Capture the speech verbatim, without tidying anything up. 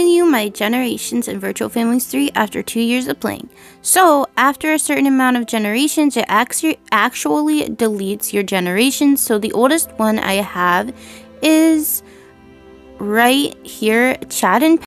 you my generations in Virtual Families three after two years of playing. So, after a certain amount of generations, it actually deletes your generations. So, the oldest one I have is right here, Chad and